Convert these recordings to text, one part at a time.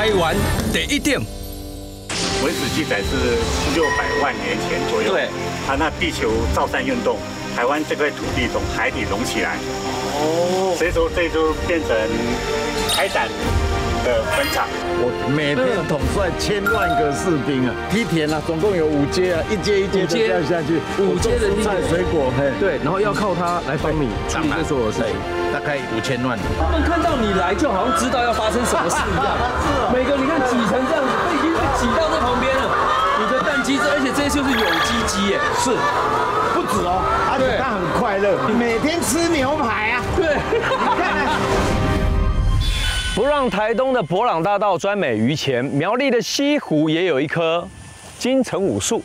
台湾第一点。 文史记载是600万年前左右。对。那地球造山运动，台湾这块土地从海底隆起来。哦。所以说这就变成海胆的坟场。 我每天统帅1000万个士兵啊，梯田啊，总共有5阶啊，一阶一阶的这样下去，5阶的蔬菜水果， 对，然后要靠它来帮你处理这所有事情。 大概5000万。 他们看到你来，就好像知道要发生什么事一样。每个你看挤成这样子，都已经被挤到这旁边了。你的蛋鸡，而且这些就是有机鸡耶。 是，不止哦，而且它很快乐，每天吃牛排啊。 对， 你看。 不让台东的伯朗大道专美于前，苗栗的西湖也有一棵金城武树。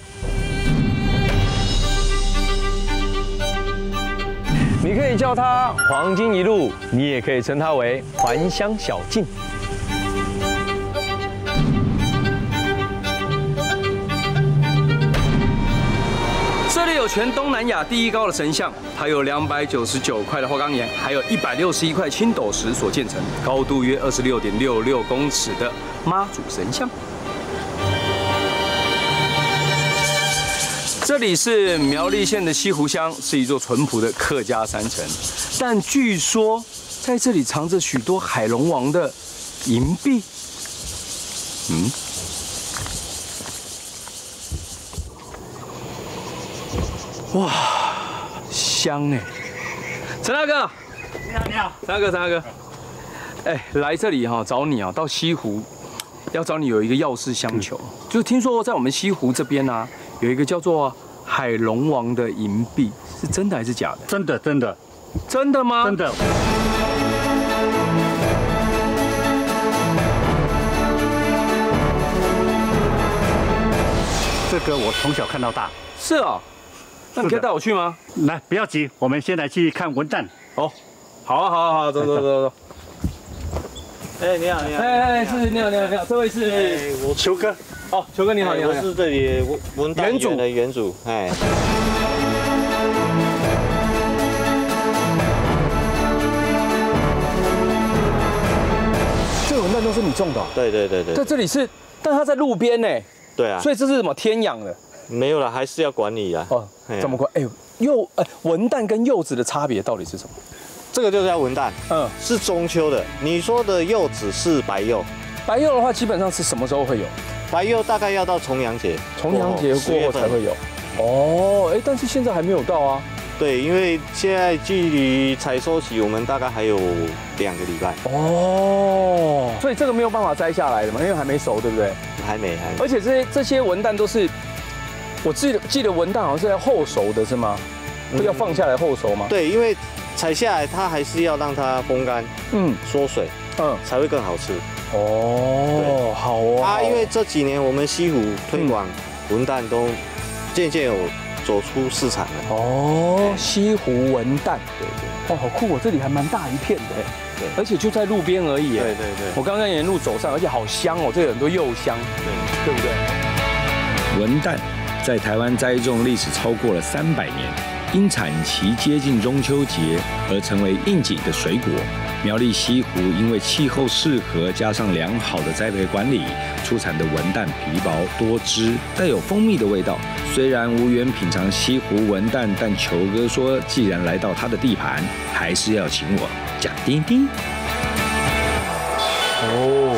你可以叫它黄金一路，你也可以称它为还乡小径。这里有全东南亚第一高的神像，它有299块的花岗岩，还有161块青斗石所建成，高度约26.66公尺的妈祖神像。这里是苗栗县的西湖乡，是一座淳朴的客家山城，但据说在这里藏着许多海龙王的银币。哇，香哎！陈大哥， 你好， 陈大哥，哎，来这里哈找你啊，到西湖要找你有一个要事相求，就是听说在我们西湖这边啊，有一个叫做海龙王的银币，是真的还是假的？ 真的， 真的吗？ 真的。这个我从小看到大。 是啊。那你可以带我去吗？ 来，不要急，我们先来去看文旦。 哦，好，走。 哎，你好。 哎，是你好，这位是我球哥。哦，球哥你好。 我是这里文旦园的园主。哎。 这个文旦都是你种的？ 对。 在这里是，但它在路边呢。 对啊。 所以这是什么天养的？ 没有了，还是要管理啊。 哦，怎么管？哎，文旦跟柚子的差别到底是什么？ 这个就叫文旦，是中秋的。你说的柚子是白柚， 白柚的话基本上是什么时候会有？ 白柚大概要到重阳节， 重阳节过后才会有。哦，但是现在还没有到啊。 对，因为现在距离采收期我们大概还有2个礼拜。 哦，所以这个没有办法摘下来的嘛，因为还没熟，对不对？ 还没。 而且这些文旦都是。我记得文旦好像是在后熟的是吗？要放下来后熟吗？ 对，因为采下来它还是要让它风干，缩水，才会更好吃。 哦，好哦。 因为这几年我们西湖推广文旦都渐渐有走出市场了。 哦，西湖文旦，对。哇，好酷哦，这里还蛮大一片的。对，而且就在路边而已。 对。 我刚刚沿路走上，而且好香哦，这有很多柚香，对不对？ 文旦在台湾栽种历史超过了300年，因产期接近中秋节而成为应景的水果。苗栗西湖因为气候适合，加上良好的栽培管理，出产的文旦皮薄多汁，带有蜂蜜的味道。虽然无缘品尝西湖文旦，但球哥说，既然来到他的地盘，还是要请我讲丁丁。 哦，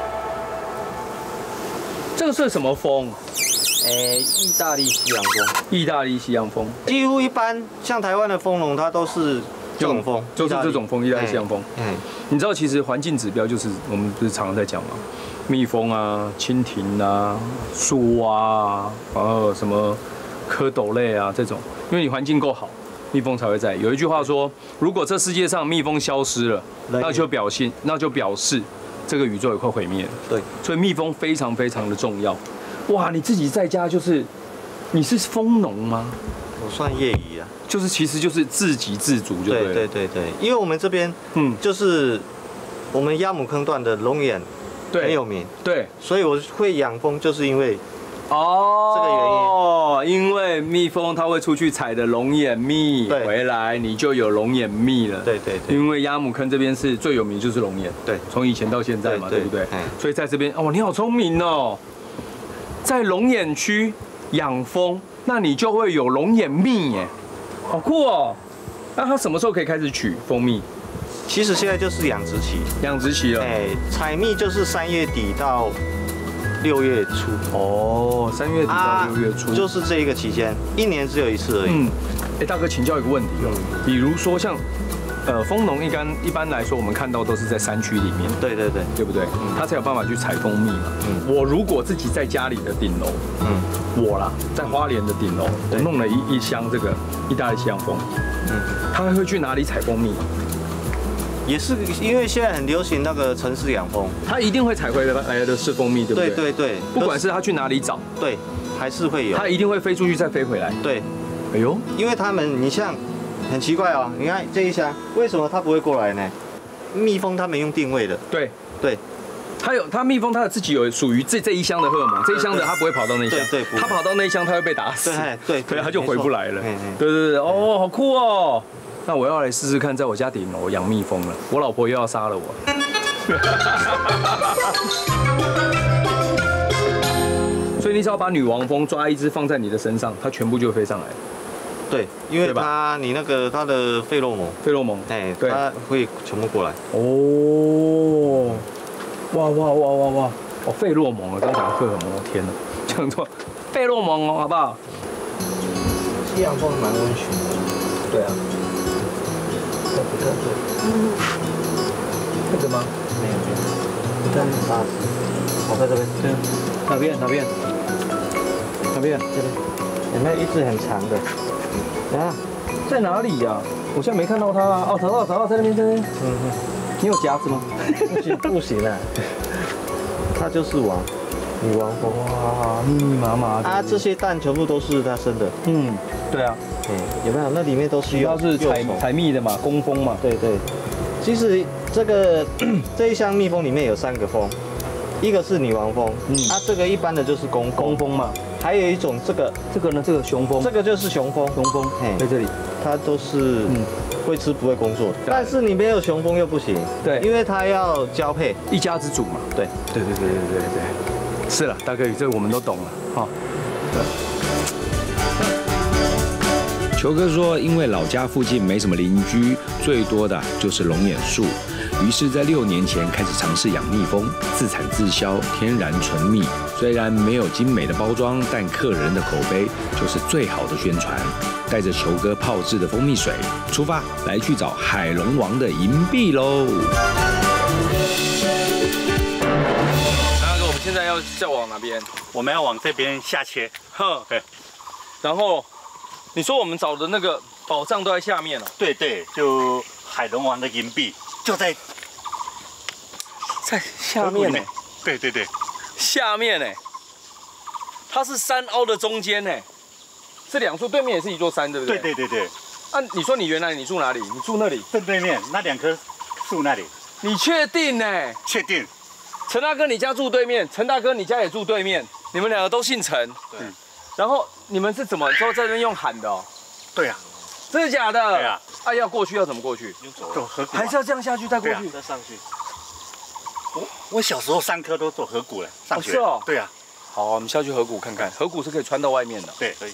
这个是什么风？ 意大利西洋风。 意大利西洋风， 几乎一般像台湾的蜂农，它都是这种风， 就是这种风，意大利西洋风。你知道其实环境指标就是我们不是常常在讲吗？蜜蜂啊、蜻蜓啊、树蛙啊，然后什么蝌蚪类啊这种，因为你环境够好，蜜蜂才会在。有一句话说，如果这世界上蜜蜂消失了，那就表示这个宇宙也快毁灭了。 对， 所以蜜蜂非常非常的重要。哇，你自己在家你是蜂农吗？ 我算业余啊， 其实就是自给自足就对了。 对，因为我们这边就是我们鸭母坑段的龙眼很有名， 对， 所以我会养蜂，就是因为哦，这个原因。 哦，因为蜜蜂它会出去采的龙眼蜜，回来你就有龙眼蜜了。 对对对。 因为鸭母坑这边是最有名就是龙眼， 对， 从以前到现在嘛，对不对？所以在这边哦，你好聪明哦，在龙眼区养蜂，那你就会有龙眼蜜耶，好酷哦。那它什么时候可以开始取蜂蜜？ 其实现在就是养殖期， 养殖期了。 采蜜就是3月底到6月初。 哦，3月底到6月初， 就是这一个期间，1年只有一次而已。 大哥，请教一个问题哦，比如说像。蜂农一般来说，我们看到都是在山区里面， 对对对， 对不对？他才有办法去采蜂蜜嘛。我如果自己在家里的顶楼，我啦，在花莲的顶楼，我弄了一箱这个意大利西洋蜂，他会去哪里采蜂蜜？ 也是因为现在很流行那个城市养蜂， 他一定会采回来的是蜂蜜，对不对？ 对对对， 不管是他去哪里找， 对，还是会有， 他一定会飞出去再飞回来。 对， 哎呦， 因为他们，你像。很奇怪哦，你看这一箱，为什么它不会过来呢？蜜蜂它们用定位的。对对， 它蜜蜂它自己有属于这一箱的荷尔蒙，这一箱的它不会跑到那一箱， 对， 它跑到那一箱它会被打死， 对， 它就回不来了。对，哦，好酷哦！那我要来试试看，在我家顶楼养蜜蜂了，我老婆又要杀了我。所以你只要把女王蜂抓一只放在你的身上，它全部就飞上来。 对，因为你那个它的费洛蒙，它会全部过来。哦，哇，哦，费洛蒙啊，刚才荷尔蒙，天哪，讲错，费洛蒙哦，好不好？西洋蜂蛮温驯的。对啊。这个吗？没有，不在那大只。我在这边。对。哪边？这边。有没有一只很长的？啊，在哪里呀？我现在没看到它啊。哦，找到，在那边。你有夹子吗？不行啊，它就是女王蜂。哇，密密麻麻的。这些蛋全部都是它生的。对啊。有没有？那里面都是。它是采蜜的嘛，工蜂嘛。对。其实这一箱蜜蜂里面有3个蜂，一个是女王蜂，这个一般的就是工蜂嘛。还有一种这个呢，这个雄蜂，这个就是雄蜂，在这里，它都是会吃不会工作的。但是你没有雄蜂又不行，对，因为它要交配，一家之主嘛。对，是了，大哥，这我们都懂了，哈。 球哥说，因为老家附近没什么邻居，最多的就是龙眼树，于是，在6年前开始尝试养蜜蜂，自产自销，天然纯蜜。虽然没有精美的包装，但客人的口碑就是最好的宣传。带着球哥泡制的蜂蜜水出发，来去找海龙王的银币喽。 大哥，我们现在要往哪边？ 我们要往这边下切。对。 然后。你说我们找的那个宝藏都在下面了？ 对，就海龙王的银币就在下面呢。 对， 下面呢，它是山凹的中间呢，这2处对面也是一座山，对不对？ 对。 啊，你说你原来你住哪里？你住那里？ 正对面那2棵树那里。 你确定呢？ 确定。 陈大哥，你家住对面，陈大哥你家也住对面，你们2个都姓陈。 对。 然后你们是怎么在这边用喊的？ 对啊， 真的假的？ 对啊。 要过去要怎么过去？ 走河谷。 还是要这样下去再过去？ 再上去。我小时候上课都走河谷了，上学。 是哦。 对啊。 好，我们下去河谷看看，河谷是可以穿到外面的。 对，可以。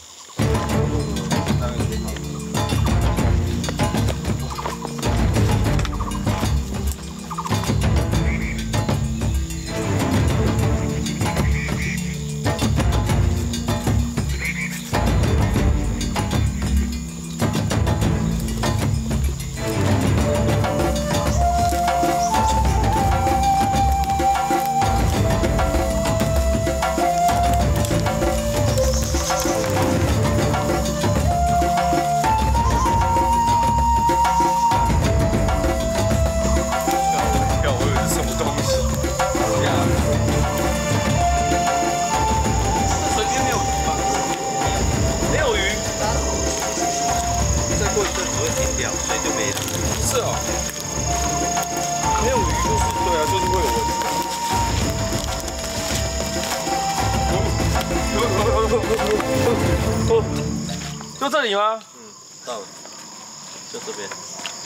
就这里吗？ 嗯，到了，就这边。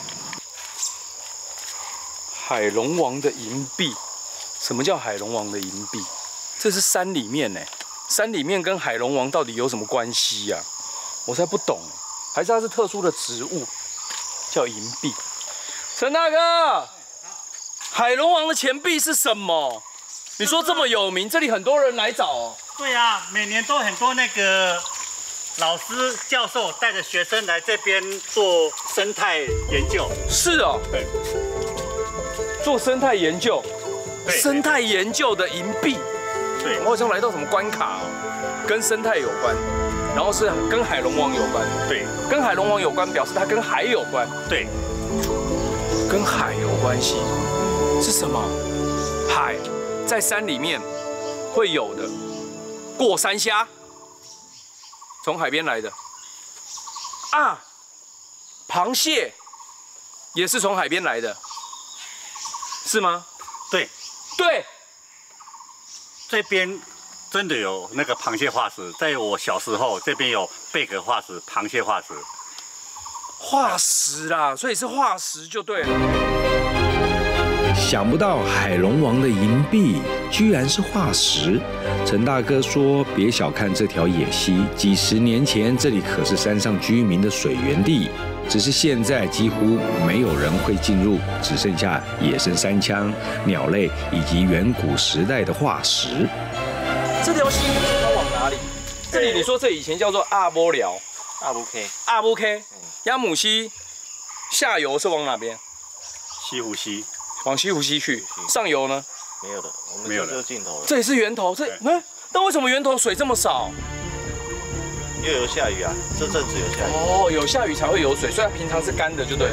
海龙王的银币，什么叫海龙王的银币？这是山里面呢，山里面跟海龙王到底有什么关系呀？我才不懂，还是它是特殊的植物，叫银币。陈大哥，海龙王的钱币是什么？你说这么有名，这里很多人来找哦。 对啊，每年都很多那个老师、教授带着学生来这边做生态研究。 是哦， 对， 做生态研究， 对生态研究的银币。 对， 我好像来到什么关卡哦，跟生态有关，然后是跟海龙王有关。 对， 跟海龙王有关，表示它跟海有关。 对， 跟海有关系是什么？海在山里面会有的，过山虾，从海边来的啊，螃蟹也是从海边来的，是吗？ 对， 对， 这边真的有那个螃蟹化石，在我小时候，这边有贝壳化石、螃蟹化石。 化石啦，所以是化石就对了。 想不到海龙王的银币居然是化石。陈大哥说：“别小看这条野溪，几十年前这里可是山上居民的水源地，只是现在几乎没有人会进入，只剩下野生山羌、鸟类以及远古时代的化石。” 这条溪它往哪里？这里你说这以前叫做阿波寮、 阿布 K， 阿波 K， 鸭母溪下游是往哪边？ 西湖溪往西湖溪去。上游呢？ 没有的，我们没有了这就是尽头了。 这里是源头。那为什么源头水这么少？ 又有下雨啊，这阵子有下雨。 哦，有下雨才会有水，所以它平常是干的就对了。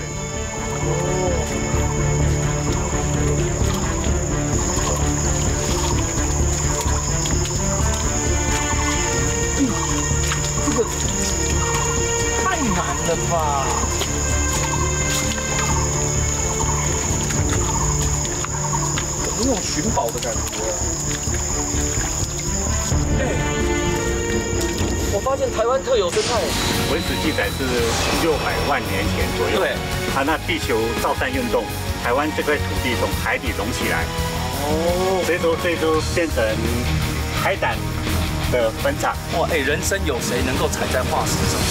这个太难了吧？有那种寻宝的感觉。我发现台湾特有生态。 文史记载是600万年前左右。 对， 它那地球造山运动，台湾这块土地从海底隆起来，所以说这就变成海胆的坟场。 哇，人生有谁能够踩在化石上？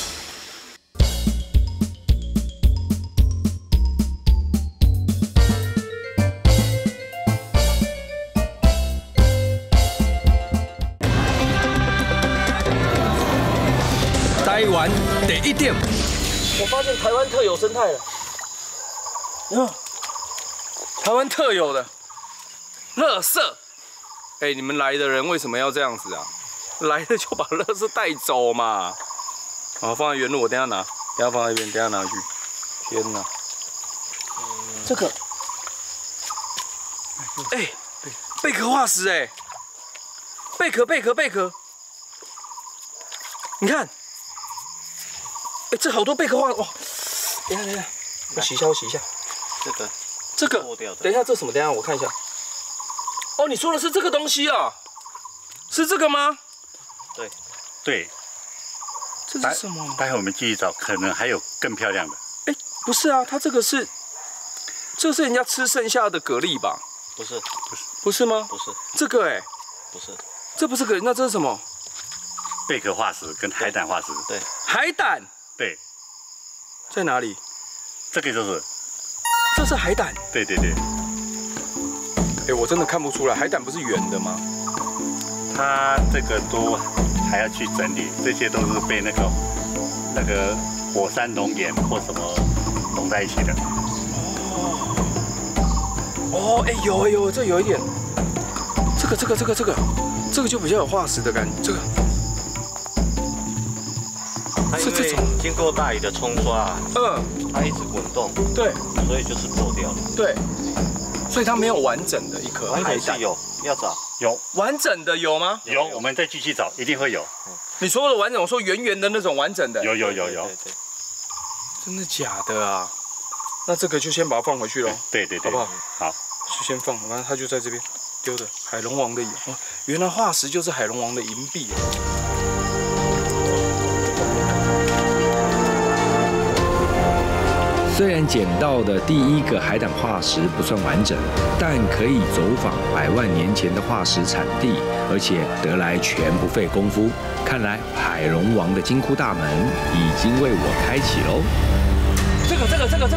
台湾第一点，我发现台湾特有生态了。台湾特有的垃圾。你们来的人为什么要这样子啊？来了就把垃圾带走嘛。好，放在原路，我等一下拿，等一下放在一边，等一下拿去。天哪，这个，贝壳化石贝壳，你看。这好多贝壳化哇！等一下，我洗一下。这个脱掉的。 等一下，这什么？等一下我看一下。哦，你说的是这个东西啊？是这个吗？ 对， 这是什么？ 待会我们继续找，可能还有更漂亮的。 不是啊，它这是人家吃剩下的蛤蜊吧？不是吗？ 不是， 这个不是， 这不是蛤蜊，那这是什么？ 贝壳化石跟海胆化石。 对， 海胆。 对， 在哪里？ 这个就是。 这是海胆。 对。 我真的看不出来，海胆不是圆的吗？ 它这个都还要去整理，这些都是被那个火山熔岩或什么融在一起的。 有，这有一点。这个就比较有化石的感觉。这个。 它因为经过大雨的冲刷，它一直滚动， 对， 所以就是破掉了。 对，所以它没有完整的一颗海胆。 是有，要找有完整的有吗？ 有，我们再继续找，一定会有。 你说的完整，我说圆圆的那种完整的。 有。 对。 真的假的啊？那这个就先把它放回去喽。 对， 好不好？ 好， 就先放，反正它就在这边丢的。海龙王的原来化石就是海龙王的银币。 虽然捡到的第一个海胆化石不算完整，但可以走访100万年前的化石产地，而且得来全不费功夫。看来海龙王的金库大门已经为我开启喽！ 这个，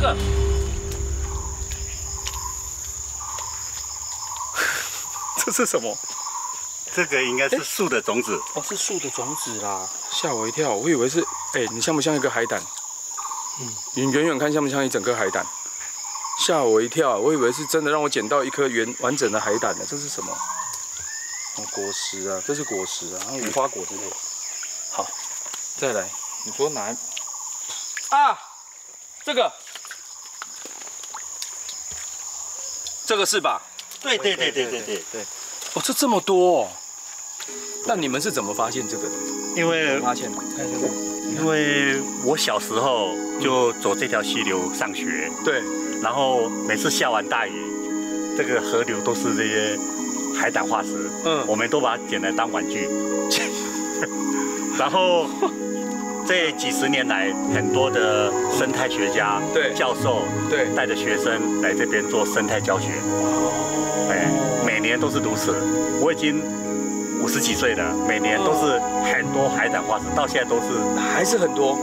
这是什么？ 这个应该是树的种子。 哦，是树的种子啦，吓我一跳，我以为是，你像不像一个海胆？你远远看像不像一整颗海胆？吓我一跳，我以为是真的让我捡到一颗完整的海胆呢。这是什么？果实啊，这是果实啊，无花果之类的。好，再来，你说哪？啊，这个是吧？ 对。 哦，这么多哦。那你们是怎么发现这个的？ 因为发现，看一下这个。 因为我小时候就走这条溪流上学， 对， 然后每次下完大雨，这个河流都是这些海胆化石，我们都把它捡来当玩具。然后这几十年来，很多的生态学家、教授，带着学生来这边做生态教学，每年都是如此。我已经50几岁了，每年都是很多海胆化石，到现在都是还是很多。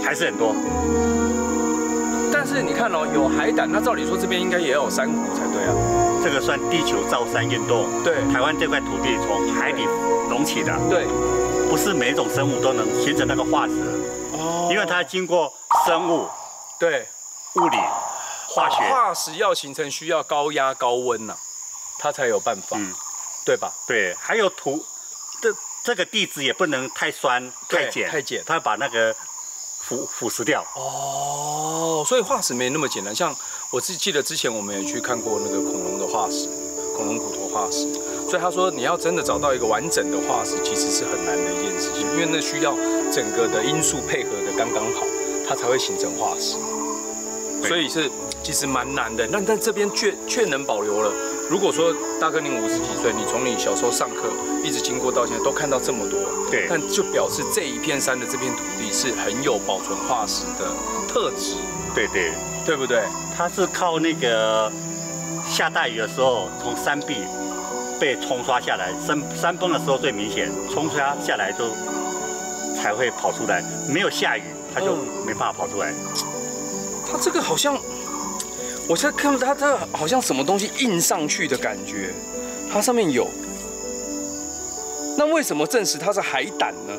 但是你看哦，有海胆，那照理说这边应该也有珊瑚才对啊。 这个算地球造山运动。对，台湾这块土地从海底隆起的。对，不是每一种生物都能形成那个化石。哦。因为它经过生物、物理、化学。 化石要形成需要高压高温呐，它才有办法。对吧？ 对，还有土。这个地质也不能太酸、太碱，它把那个腐蚀掉。 哦，所以化石没那么简单。像我记得之前我们也去看过那个恐龙的化石，恐龙骨头化石。所以他说你要真的找到一个完整的化石，其实是很难的一件事情，因为那需要整个的因素配合的刚刚好，它才会形成化石。所以是其实蛮难的。但这边却能保留了。如果说大哥您50几岁，你从你小时候上课一直经过到现在，都看到这么多，但就表示这一片山的这片土地是很有保存化石的特质，对不对？ 它是靠那个下大雨的时候，从山壁被冲刷下来，山崩的时候最明显，冲刷下来就才会跑出来，没有下雨它就没办法跑出来。 它这个好像。我现在看到它好像什么东西印上去的感觉，它上面有。那为什么证实它是海胆呢？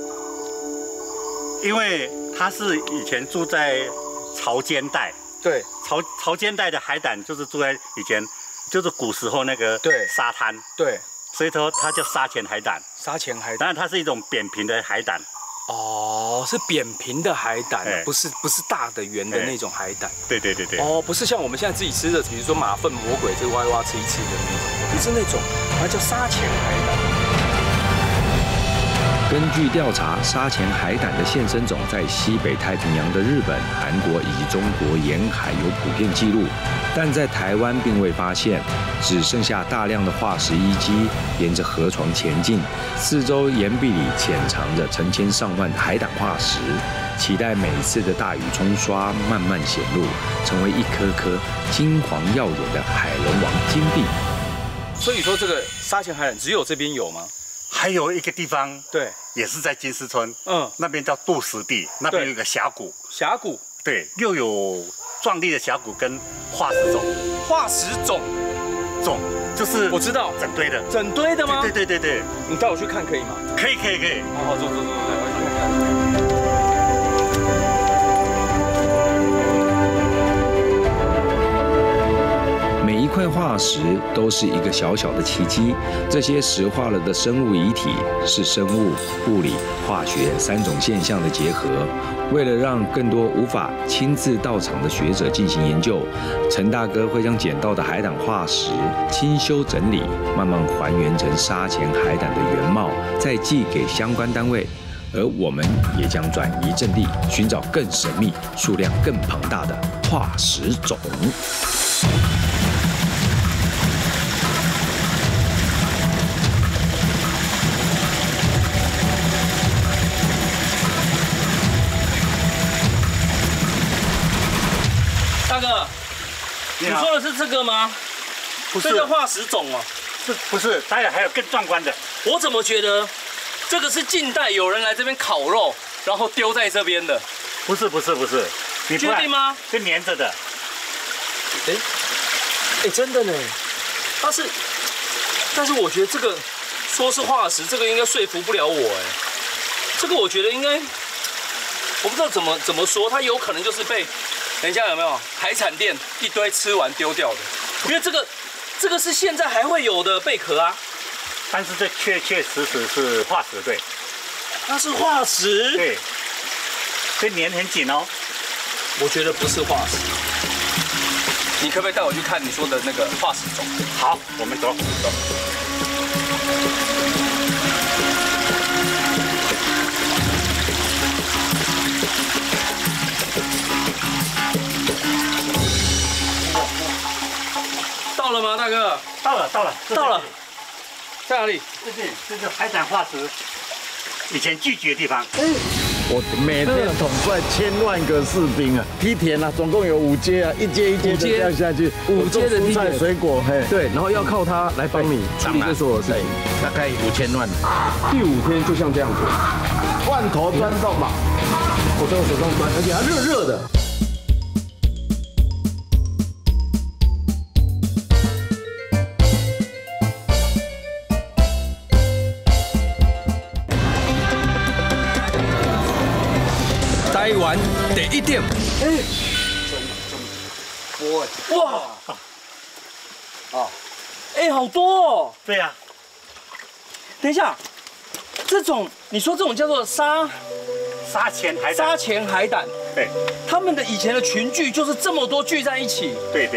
因为它是以前住在潮间带，潮间带的海胆就是住在以前，就是古时候那个沙滩，所以说它叫沙潜海胆。当然它是一种扁平的海胆。 哦，是扁平的海胆，不是大的圆的那种海胆。 对。 哦，不是像我们现在自己吃的，比如说马粪魔鬼，这个挖一挖吃一吃的那种，不是那种，它叫沙潜海胆。 根据调查，沙潜海胆的现生种在西北太平洋的日本、韩国以及中国沿海有普遍记录，但在台湾并未发现，只剩下大量的化石遗迹沿着河床前进，四周岩壁里潜藏着成千上万的海胆化石，期待每次的大雨冲刷慢慢显露，成为一颗颗金黄耀眼的海龙王金币。 所以说，这个沙潜海胆只有这边有吗？ 还有一个地方，也是在金丝村，那边叫渡石地，那边有一个峡谷，又有壮丽的峡谷跟化石种，就是我知道整堆的吗？ 对， 你带我去看可以吗？ 可以， 好，走，来，我去看。 每一块化石都是一个小小的奇迹。这些石化了的生物遗体是生物、物理、化学3种现象的结合。为了让更多无法亲自到场的学者进行研究，陈大哥会将捡到的海胆化石清修整理，慢慢还原成沙潜海胆的原貌，再寄给相关单位。而我们也将转移阵地，寻找更神秘、数量更庞大的化石种。 大大哥，你说的是这个吗？ 不是， 这叫化石种哦。 不是，还有更壮观的。 我怎么觉得这个是近代有人来这边烤肉，然后丢在这边的？ 不是，你确定吗？ 是粘着的。 哎，真的呢。但是我觉得这个说是化石，这个应该说服不了我哎。这个我觉得应该，我不知道怎么说，它有可能就是被人家有没有海产店一堆吃完丢掉的，因为这个是现在还会有的贝壳啊。 但是这确实是化石，对。 它是化石。 对。这粘很紧哦。 我觉得不是化石。你可不可以带我去看你说的那个化石种？ 好，我们走。 到了吗，大哥？ 到了。 在哪里？ 这是海胆化石，以前聚集的地方。 我每天统帅1000万个士兵啊，梯田啊，总共有5阶啊，一阶的这样下去 ，5阶的蔬菜水果，嘿， 对，然后要靠它来帮你处理这所有事情， 大概5000万。 第5天就像这样子， 罐头钻洞嘛， 我在我手上钻，而且它热的。台湾第1点，哇，好多哦。 对呀。 等一下，这种你说这种叫做沙钱海胆。对。 他们的以前的群聚就是这么多聚在一起。 对。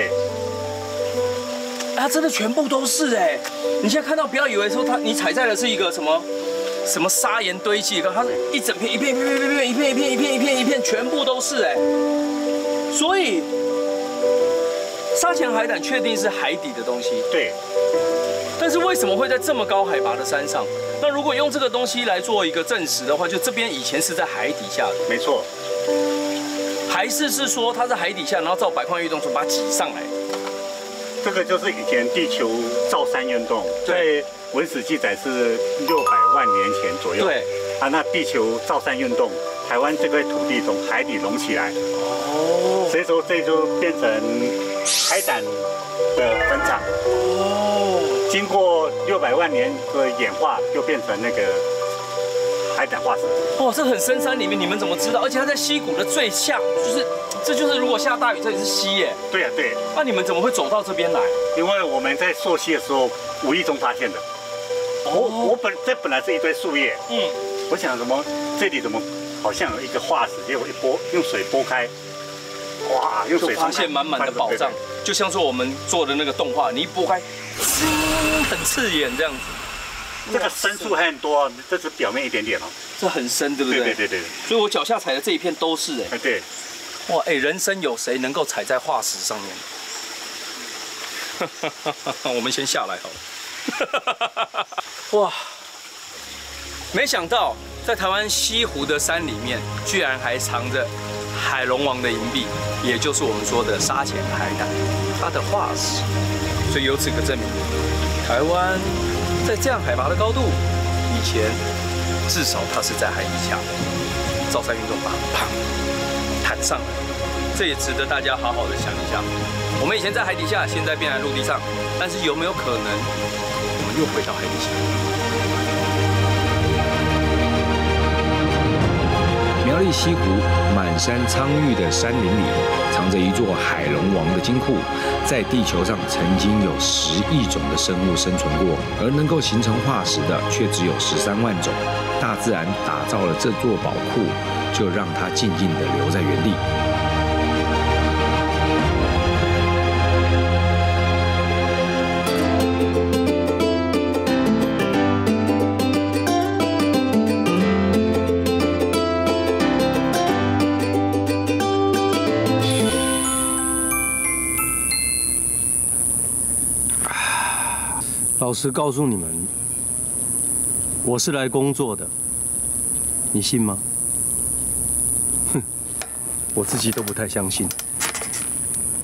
它真的全部都是哎！你现在看到，不要以为说你踩在的是一个什么砂岩堆积，它是一整片一片，全部都是哎。所以沙钱海胆确定是海底的东西。 对。 但是为什么会在这么高海拔的山上？那如果用这个东西来做一个证实的话，就这边以前是在海底下的。 没错。 还是说它在海底下，然后照百矿运动把它挤上来？ 这个就是以前地球造山运动，在文史记载是600万年前左右。 对。 那地球造山运动，台湾这块土地从海底隆起来。哦。所以说这就变成海胆的坟场。哦。经过600万年的演化，就变成那个海胆化石。 哦，这很深山里面，你们怎么知道？而且它在溪谷的最下，这就是如果下大雨，这里是溪耶。 对。 那你们怎么会走到这边来？ 因为我们在溯溪的时候无意中发现的。这本来是一堆树叶。我想这里怎么好像有一个化石，结果用水拨开，哇，用水发现满满的宝藏，就像说我们做的那个动画，你一拨开，很刺眼这样子。 这个深处还很多，这只表面一点点哦。 这很深，对不对？ 对。 所以我脚下踩的这一片都是哎。 对。 哇，人生有谁能够踩在化石上面？我们先下来好了。哇，没想到在台湾西湖的山里面，居然还藏着海龙王的银币，也就是我们说的沙钱海胆，它的化石。所以由此可证明，台湾在这样海拔的高度，以前至少它是在海底下的。造山运动把它弹上来，这也值得大家好好的想一想。我们以前在海底下，现在变在陆地上，但是有没有可能我们又回到海底下？ 苗栗西湖满山苍郁的山林里，藏着一座海龙王的金库。在地球上曾经有10亿种的生物生存过，而能够形成化石的却只有13万种。大自然打造了这座宝库，就让它静静地留在原地。 老实告诉你们，我是来工作的，你信吗？哼，我自己都不太相信。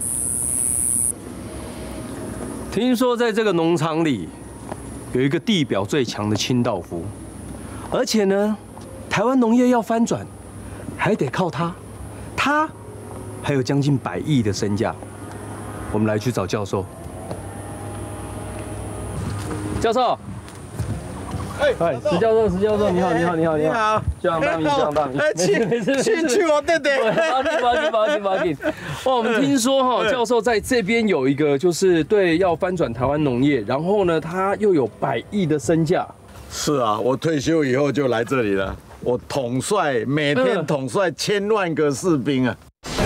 听说在这个农场里有一个地表最强的清道夫，而且呢，台湾农业要翻转，还得靠他。他还有将近100亿的身价。我们来去找教授。教授。 哎，石教授，你好，这样大米，没事， 去我弟弟， 保紧。哇，我们听说哈，教授在这边有一个，就是对要翻转台湾农业，然后呢，他又有100亿的身价。 是啊，我退休以后就来这里了，我统帅，每天统帅1000万个士兵啊。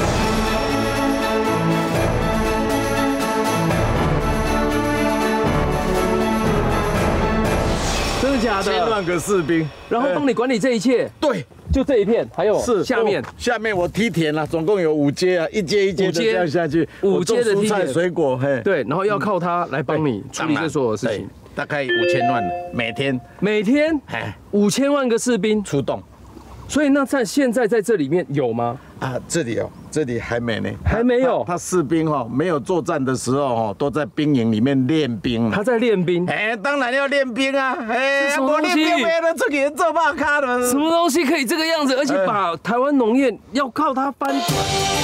真的假的 ？1000万个士兵， 然后帮你管理这一切。 对， 就这一片，还有下面， 下面我梯田啊，总共有5阶啊，一阶一阶的这样下去，5阶的蔬菜水果，嘿， 对，然后要靠它来帮你处理这所有的事情。 大概5000万每天 ，5000万个士兵出动。 所以那现在在这里面有吗？ 啊，这里还没呢， 还没有。 他士兵没有作战的时候都在兵营里面练兵。 他在练兵。 哎，当然要练兵啊！哎，我练兵没人出去做爆咖的。 什么东西可以这个样子？而且把台湾农业要靠它翻转。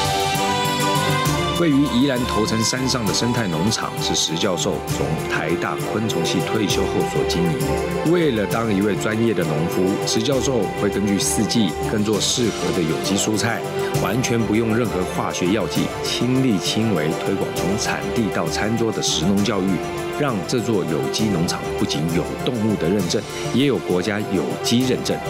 位于宜兰头城山上的生态农场是石教授从台大昆虫系退休后所经营。为了当一位专业的农夫，石教授会根据四季耕作适合的有机蔬菜，完全不用任何化学药剂，亲力亲为推广从产地到餐桌的食农教育，让这座有机农场不仅有动物的认证，也有国家有机认证。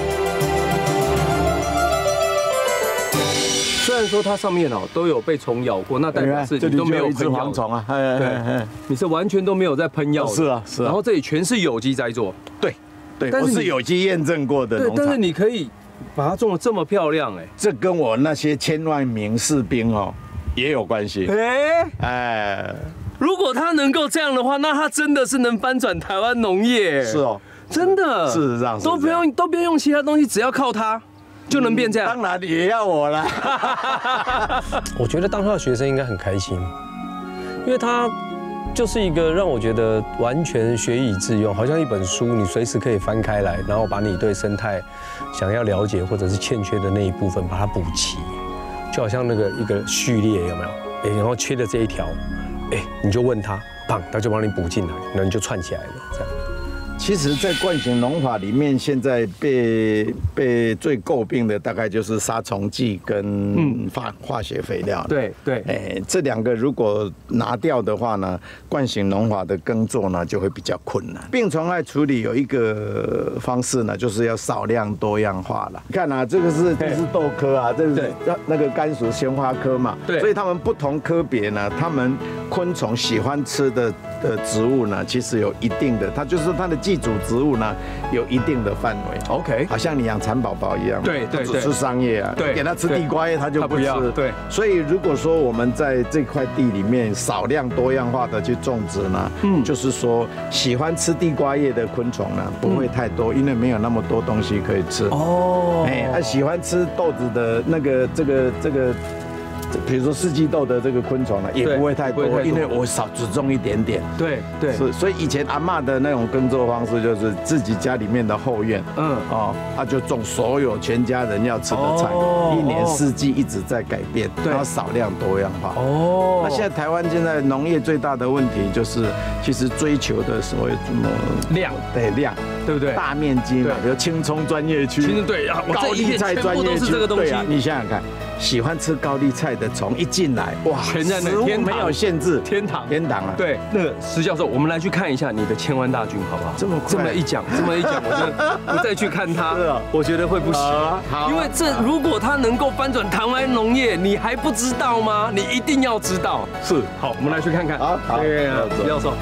虽然说它上面都有被虫咬过，那代表是你都没有喷药虫啊， 对，你是完全都没有在喷药的， 是啊。 然后这里全是有机栽作， 对，但是有机验证过的农场， 但是你可以把它种得这么漂亮，哎， 这跟我那些1000万名士兵也有关系，哎， 如果他能够这样的话，那他真的是能翻转台湾农业， 是哦， 真的， 事实上都不用用其他东西，只要靠它。 就能变这样， 当然也要我了。 我觉得当他的学生应该很开心，因为他就是一个让我觉得完全学以致用，好像一本书，你随时可以翻开来，然后把你对生态想要了解或者是欠缺的那一部分把它补齐，就好像那个一个序列有没有？然后缺的这一条，你就问他，砰，他就帮你补进来，然后你就串起来了，这样。 其实，在惯性农法里面，现在被最诟病的大概就是杀虫剂跟化学肥料。 对， 这2个如果拿掉的话呢，惯性农法的耕作呢就会比较困难。病虫害处理有一个方式呢，就是要少量多样化了。你看啊，这是豆科啊，这是那个甘薯鲜花科嘛。对，所以它们不同科别呢，它们昆虫喜欢吃的植物呢，其实有一定的，它就是它的寄主植物呢有一定的范围。 OK， 好像你养蚕宝宝一样， 对， 只吃桑叶啊，给它吃地瓜叶它就不吃。 对， 所以如果说我们在这块地里面少量多样化的去种植呢，就是说喜欢吃地瓜叶的昆虫呢不会太多，因为没有那么多东西可以吃。哦，喜欢吃豆子的那个这个。 比如说四季豆的这个昆虫呢，也不会太多，因为我只种一点点。对，是，所以以前阿嬷的那种耕作方式就是自己家里面的后院，他就种所有全家人要吃的菜，1年4季一直在改变，然后少量多样化。哦，那现在台湾现在农业最大的问题就是，其实追求的所谓什么量， 对量，对不对？大面积嘛，比如青葱专业区， 对啊， 高丽菜专业区，对啊，你想想看。 喜欢吃高丽菜的虫一进来，哇， 全在那天没有限制，天堂啊！ 对，那个石教授，我们来去看一下你的1000万大军，好不好？这么一讲，我就不再去看它，我觉得会不行。因为如果它能够翻转台湾农业，你还不知道吗？你一定要知道。是，好，我们来去看看。好，石教授，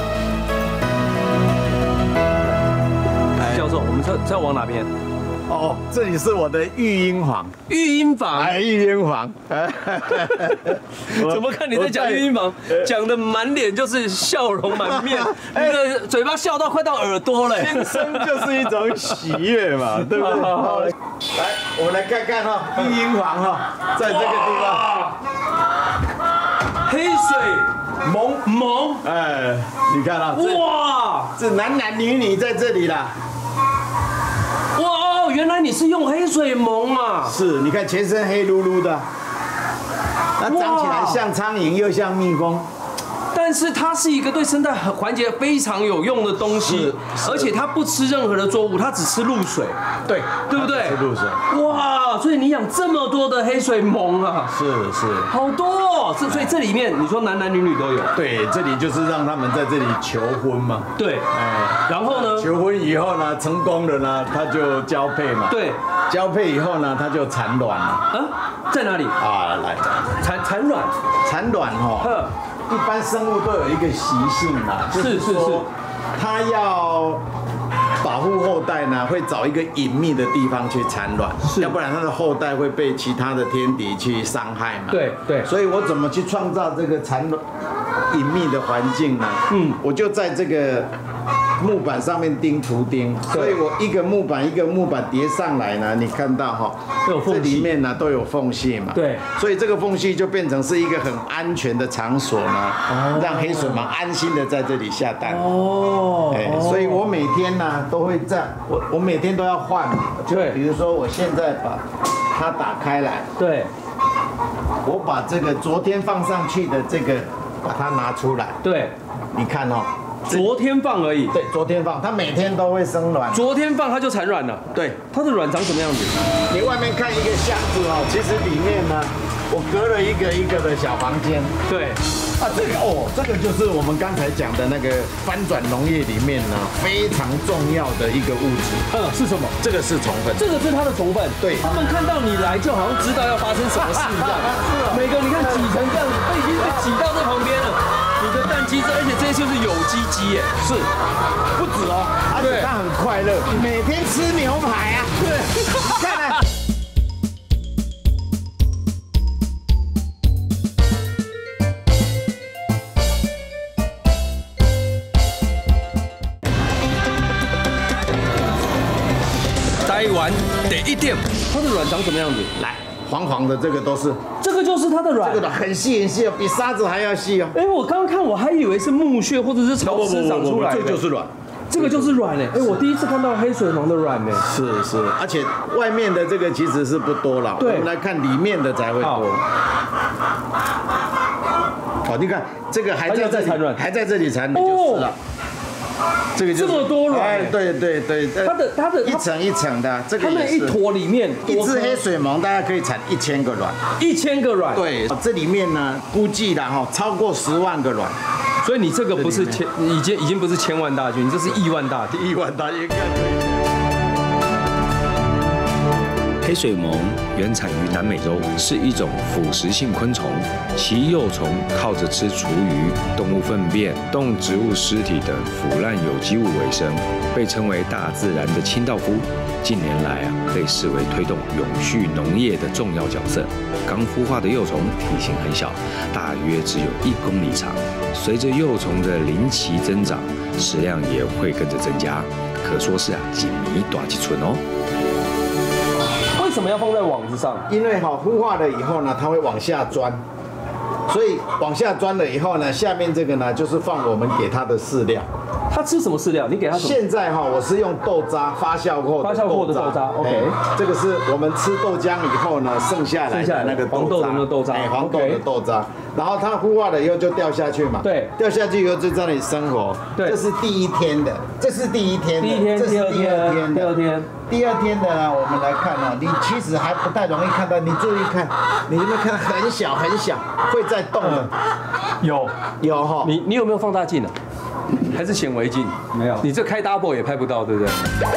石教授，我们要往哪边？ 哦，这里是我的育婴房。 育婴房， 育婴房。 怎么看你在讲育婴房，讲的满脸就是笑容满面，你的嘴巴笑到快到耳朵了。 新生就是一种喜悦嘛，对不对？来，我们来看看育婴房在这个地方。 黑水萌， 哎，你看啊， 哇， 这男男女女在这里啦。 哇哦，原来你是用黑水虻啊！ 是，你看全身黑噜噜的，那长起来像苍蝇又像蜜蜂。 但是它是一个对生态环节非常有用的东西，而且它不吃任何的作物，它只吃露水， 对， 对不对？ 吃露水。 哇，所以你养这么多的黑水虻啊， 是， 好多哦。所以这里面你说男男女女都有， 对，这里就是让他们在这里求婚嘛。 对，哎，然后呢？ 求婚以后呢，成功了呢，他就交配嘛。 对， 交配以后呢，他就产卵了。 啊，在哪里？ 啊，来， 产卵， 产卵哈。一般生物都有一个习性啦， 是， 它要保护后代呢，会找一个隐秘的地方去产卵，要不然它的后代会被其他的天敌去伤害嘛。 对， 所以我怎么去创造这个产卵隐秘的环境呢？我就在这个木板上面钉图钉，所以我一个木板一个木板叠上来呢，你看到哈，这里面呢都有缝隙嘛， 对， 所以这个缝隙就变成是一个很安全的场所呢，让黑水虻安心的在这里下蛋。所以我每天呢都会这样，我每天都要换，就比如说我现在把它打开来， 对， 我把这个昨天放上去的这个把它拿出来， 对， 你看哦。 昨天放而已。 对，昨天放，它每天都会生卵。 昨天放它就产卵了。 对， 它的卵长什么样子？ 你外面看一个箱子哦，其实里面呢，我隔了一个一个的小房间。 对。 这个就是我们刚才讲的那个翻转农业里面呢非常重要的一个物质。 是什么？ 这个是虫粪。 这个是它的虫粪。对。他们看到你来，就好像知道要发生什么事一样。每个你看挤成这样子，都已经被挤到这旁边了。你的蛋鸡，而且这些就是有机鸡耶。 是。不止哦，而且它很快乐，每天吃牛排啊。对。你看啊。 台湾第一点， 它的卵长什么样子？ 来，黄黄的这个都是， 这个就是它的卵， 这个很细很细哦，比沙子还要细哦。 哎，我刚刚看我还以为是木屑或者是潮湿长出来的， 这就是卵， 这个就是卵哎，我第一次看到黑水虻的卵呢。 是，而且外面的这个其实是不多了，我们来看里面的才会多。好，你看这个还在产卵，还在这里产卵就是了。这个就是这么多卵， 哎，对， 它的一层一层的，这个它那一坨里面， 一只黑水虻大概可以产1000个卵 ，1000个卵， 对，这里面呢估计啦哈超过10万个卵， 所以你这个不是已经不是千万大军，这是亿万大军， 亿万大军。 黑水虻原产于南美洲，是一种腐食性昆虫，其幼虫靠着吃厨余、动物粪便、动植物尸体等腐烂有机物为生，被称为大自然的清道夫。近年来被视为推动永续农业的重要角色。刚孵化的幼虫体型很小，大约只有1公里长。随着幼虫的龄期增长，食量也会跟着增加，可说是几米大几寸哦。 为什么要放在网子上？ 因为孵化了以后呢，它会往下钻，所以往下钻了以后呢，下面这个呢就是放我们给它的饲料。 它吃什么饲料？你给它什么？ 现在我是用豆渣发酵后的豆渣。OK， 这个是我们吃豆浆以后呢剩下来的那个黄豆的那个豆渣， 黄豆的豆渣。然后它孵化了以后就掉下去嘛。对，掉下去以后就在那里生活。对，这是第1天的，这是第1天的，这是第2天的。第2天的呢，我们来看你其实还不太容易看到，你注意看，你有没有看很小很小，会在动的？有哈。 你有没有放大镜啊？还是显微镜？没有。你这开 double 也拍不到，对不对？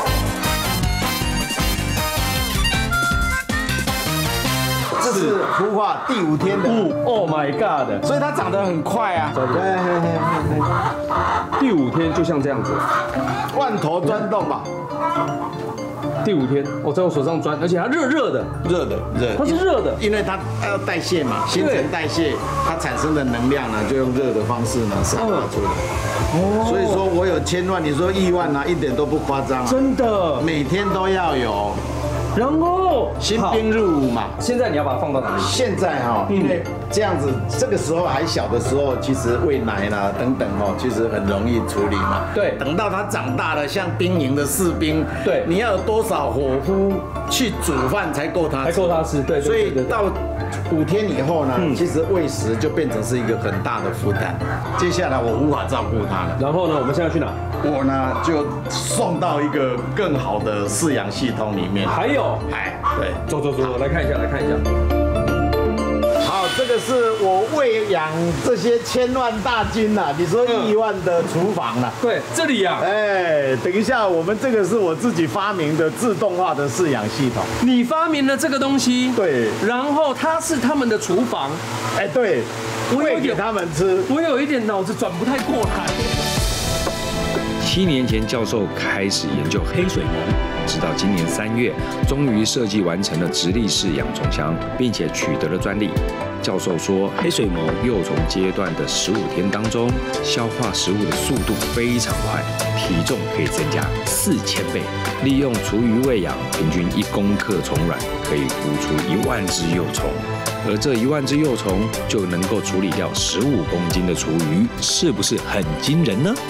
这是孵化第5天的。 Oh my god！ 所以它长得很快啊。对。 第5天就像这样子， 万头钻洞吧。 第5天，我在我手上钻，而且它热的，它是热的， 因为它要代谢嘛，新陈代谢，它产生的能量呢，就用热的方式呢散发出来。所以说我有1000万，你说亿万啊，一点都不夸张。 真的， 每天都要有。 然后新兵入伍嘛。 现在你要把它放到哪里？ 现在哈，因为这样子，这个时候还小的时候，其实喂奶啦等等哦，其实很容易处理嘛。 对， 等到他长大了，像兵营的士兵， 对， 你要有多少伙夫去煮饭才够他吃？ 才够他吃，对。 所以到5天以后呢，其实喂食就变成是一个很大的负担。接下来我无法照顾他了。 然后呢，我们现在去哪？ 我呢就送到一个更好的饲养系统里面。 还有， 对， 走，来看一下。 好，这个是我喂养这些千万大军呐，你说亿万的厨房啦。 对，这里呀。 等一下，我们这个是我自己发明的自动化的饲养系统。 你发明了这个东西？ 对。 然后它是他们的厨房。 对，喂给他们吃。 我有一点脑子转不太过来。 7年前，教授开始研究黑水虻，直到今年3月，终于设计完成了直立式养虫箱，并且取得了专利。教授说，黑水虻幼虫阶段的15天当中，消化食物的速度非常快，体重可以增加4000倍。利用厨余喂养，平均1公克虫卵可以孵出1万只幼虫，而这1万只幼虫就能够处理掉15公斤的厨余，是不是很惊人呢？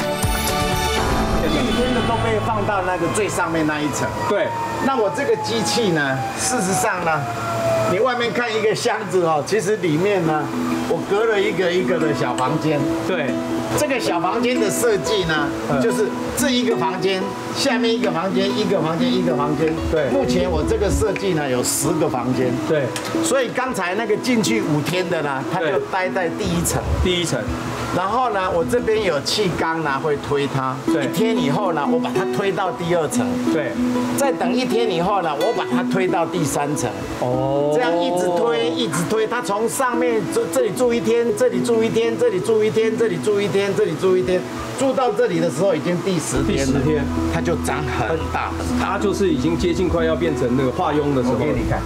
都被放到那个最上面那一层。 对， 那我这个机器呢，事实上呢，你外面看一个箱子哦，其实里面呢，我隔了一个一个的小房间。 对， 这个小房间的设计呢，就是这一个房间，下面一个房间，一个房间，一个房间。 对， 目前我这个设计呢有10个房间。 对， 所以刚才那个进去5天的呢，他就待在第1层。 第1层。 然后呢，我这边有气缸呢，会推它。 对，1 天以后呢，我把它推到第2层。 对， 再等1天以后呢，我把它推到第3层。这样一直推，一直推，它从上面这里住1天，这里住1天，这里住1天，这里住1天，这里住1天，住到这里的时候已经第10天了。它就长很大很大。 它就是已经接近快要变成那个化蛹的时候。 我给你看。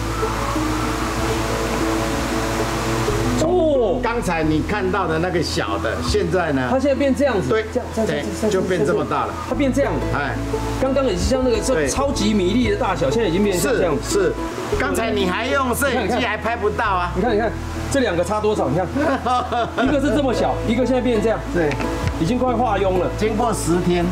刚才你看到的那个小的，现在呢？ 它现在变这样子， 对，就变这么大了。 它变这样，刚刚也是像那个超级米粒的大小，现在已经变成这样。 是，刚才你还用摄影机还拍不到啊。 你看，这2个差多少？你看，一个是这么小，一个现在变成这样。 对， 已经快化蛹了。 经过10天。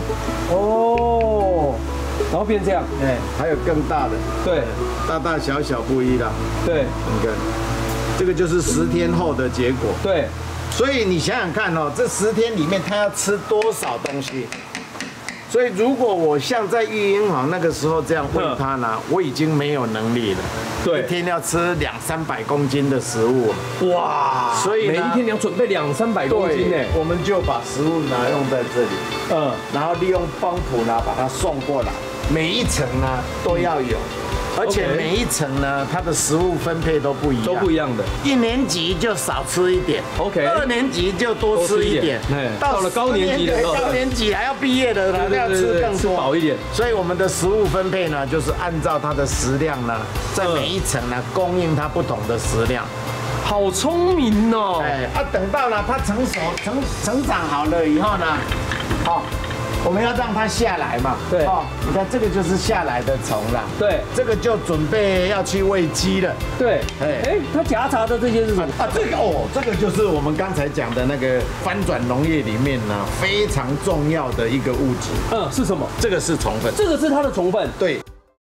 然后变这样。 还有更大的。 对， 大大小小不一啦。 对， 你看。这个就是10天后的结果。 对， 所以你想想看哦，这10天里面它要吃多少东西？所以如果我像在育婴房那个时候这样喂它呢，我已经没有能力了。 对， 一天要吃200-300公斤的食物。 哇！ 所以每一天你要准备200-300公斤呢。 我们就把食物拿用在这里，然后利用帮浦呢把它送过来，每一层呢都要有。而且每一层呢，它的食物分配都不一样的。1年级就少吃一点 ，2年级就多吃一点， 到了高年级还要毕业的呢，要吃更多， 饱一点。 所以我们的食物分配呢，就是按照它的食量呢，在每一层呢供应它不同的食量。 好聪明哦！ 等到了它成长好了以后呢，我们要让它下来嘛。 对， 你看这个就是下来的虫啦。 对， 这个就准备要去喂鸡了。 对，它夹杂的这些是什么？ 这个就是我们刚才讲的那个翻转农业里面呢非常重要的一个物质。 是什么？ 这个是虫粪。 这个是它的虫粪。 对。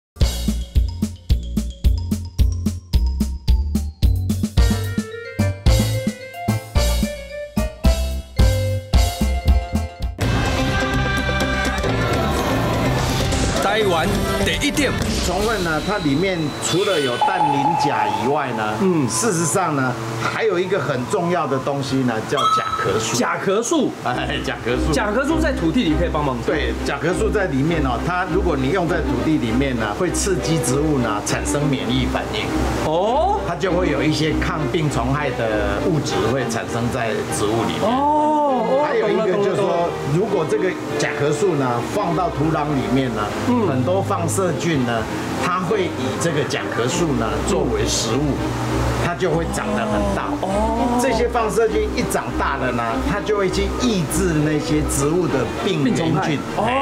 台湾第1点， 虫粪呢，它里面除了有氮磷钾以外呢，事实上呢，还有一个很重要的东西呢，叫甲壳素。 甲壳素， 甲壳素。 甲壳素在土地里可以帮忙。 对，甲壳素在里面哦，它如果你用在土地里面呢，会刺激植物呢产生免疫反应。它就会有一些抗病虫害的物质会产生在植物里面。还有一个就是说，如果这个甲壳素呢放到土壤里面呢，很多放射菌呢，它会以这个甲壳素呢作为食物，它就会长得很大。这些放射菌一长大了呢，它就会去抑制那些植物的病原菌。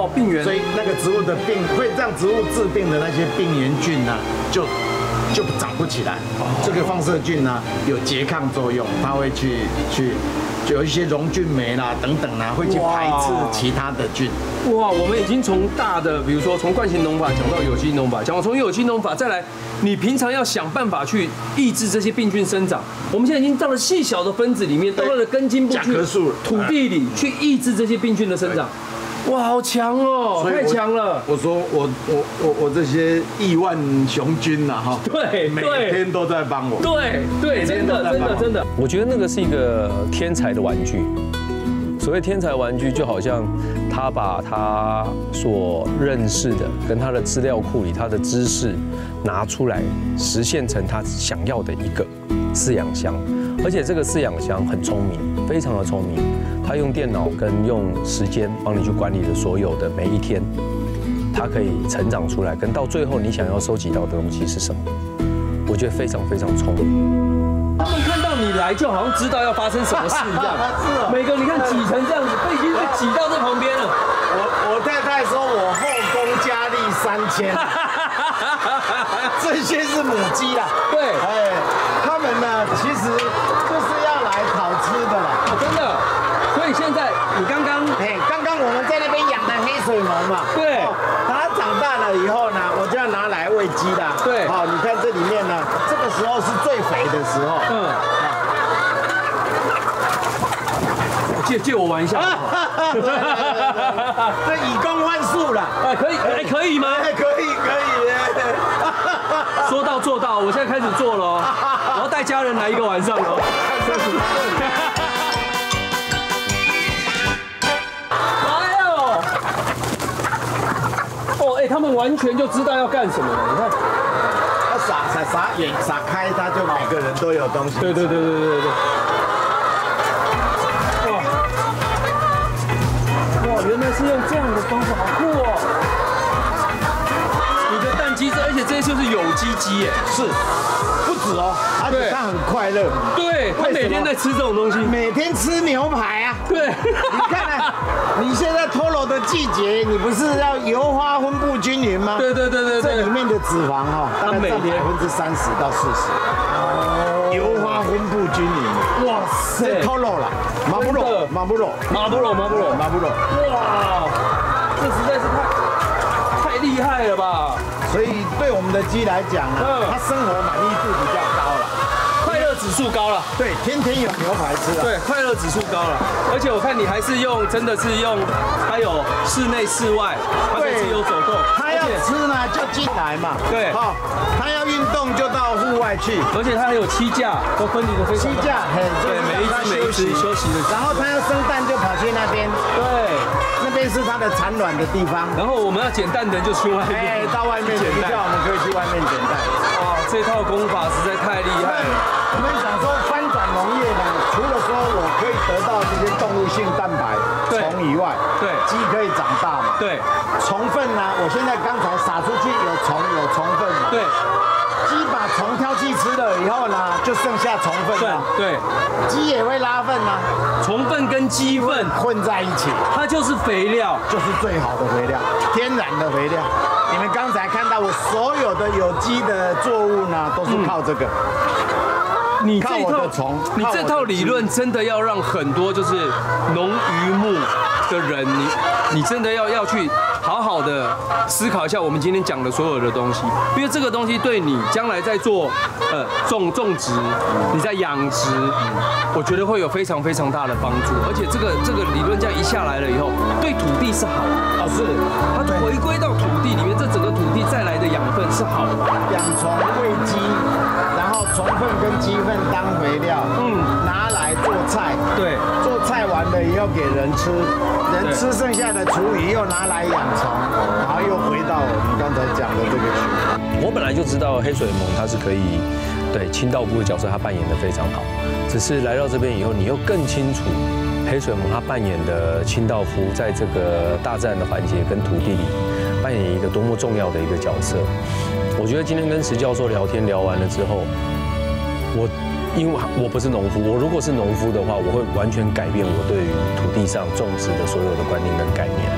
哦，病原， 所以那个植物的病会让植物致病的那些病原菌呢，就长不起来。这个放射菌呢有拮抗作用，它会去有一些溶菌酶啦等等啦，会去排斥其他的菌。 哇，我们已经从大的，比如说从惯性农法讲到有机农法，讲从有机农法再来，你平常要想办法去抑制这些病菌生长。我们现在已经到了细小的分子里面，到了根茎部去土地里去抑制这些病菌的生长。哇，好强哦，太强了！ 我说我这些亿万雄菌呐，哈， 对， 每天都在帮我。 对，真的。 我觉得那个是一个天才的玩具。所谓天才玩具，就好像他把他所认识的跟他的资料库里他的知识拿出来，实现成他想要的一个饲养箱。而且这个饲养箱很聪明，非常的聪明。他用电脑跟用时间帮你去管理的所有的每一天，它可以成长出来，跟到最后你想要收集到的东西是什么？我觉得非常非常聪明。 他们看到你来，就好像知道要发生什么事一样。是啊，每个你看挤成这样子，都已经被挤到这旁边了。 我太太说我后宫佳丽3000，这些是母鸡啦。 对， 他们呢其实就是要来讨吃的啦。 真的。所以现在你刚刚我们在那边养的黑水虻嘛， 对， 它长大了以后呢，我就要拿来喂鸡的。 对， 好，你看这里面呢，这个时候是最肥的时候。 借我玩一下。 这以工换数了。 可以吗？ 可以。 说到做到，我现在开始做了，我要带家人来1个晚上了。他们完全就知道要干什么了，你看， 撒开，它就每个人都有东西。 对。哇，原来是用这样的方法，好酷哦！你的蛋鸡，而且这些就是有机鸡耶， 是，不止哦，而且它很快乐。 对，他每天在吃这种东西， 每天吃牛排啊。 对， 你看啊，你现在脱楼的季节，你不是要油花分布均匀吗？ 对。 这里面的脂肪哈，大概占30%到40%。油花分布均匀。哇塞，脱楼了，马布罗。 哇，这实在是太厉害了吧！ 所以对我们的鸡来讲呢，它生活满意度比较高了。 快乐指数高了， 对，天天有牛排吃了。 对，快乐指数高了，而且我看你还是真的是用，它有室内室外，它可以自由走动。 它要吃呢就进来嘛， 对， 好，它要运动就到户外去， 而且它还有栖架，都分离的非常。 栖架， 对，每一只休息的。 然后它要生蛋就跑去那边， 对， 那边是它的产卵的地方。 然后我们要捡蛋的就去外面， 到外面捡蛋，我们可以去外面捡蛋。 哇，这套功法实在太厉害了。 我们想说翻转农业呢，除了说我可以得到这些动物性蛋白虫以外， 对， 鸡可以长大嘛， 对， 虫粪呢，我现在刚才撒出去有虫粪嘛， 对， 鸡把虫挑去吃了以后呢，就剩下虫粪了， 对， 鸡也会拉粪啊， 虫粪跟鸡粪混在一起， 它就是肥料， 就是最好的肥料，天然的肥料。你们刚才看到我所有的有机的作物呢，都是靠这个。 你这套理论真的要让很多就是农渔牧的人，你真的要去好好的思考一下我们今天讲的所有的东西，因为这个东西对你将来在做种植，你在养殖，我觉得会有非常非常大的帮助，而且这个理论这样一下来了以后，对土地是好的， 是它回归到土地里面，这整个土地再来的养分是好的， 养虫喂鸡。虫粪跟鸡粪当肥料，拿来做菜， 对， 做菜完了以后给人吃，人吃剩下的厨余又拿来养虫，然后又回到我们刚才讲的这个循环。 我本来就知道黑水虻它是可以对清道夫的角色，它扮演得非常好，只是来到这边以后，你又更清楚黑水虻它扮演的清道夫在这个大自然的环节跟土地里扮演一个多么重要的一个角色。我觉得今天跟石教授聊天聊完了之后，因为我不是农夫，我如果是农夫的话，我会完全改变我对于土地上种植的所有的观念跟概念。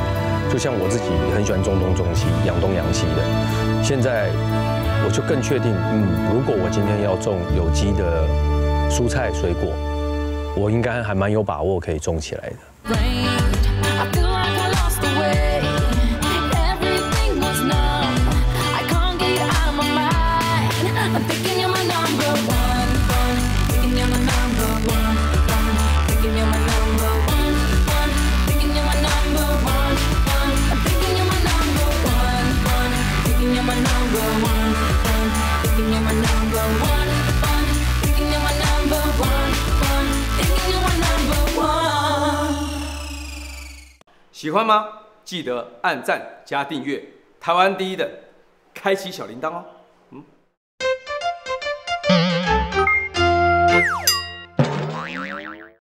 就像我自己也很喜欢种东种西，养东养西的。现在我就更确定，如果我今天要种有机的蔬菜水果，我应该还蛮有把握可以种起来的。 喜欢吗？记得按赞加订阅，台湾第一的，开启小铃铛哦。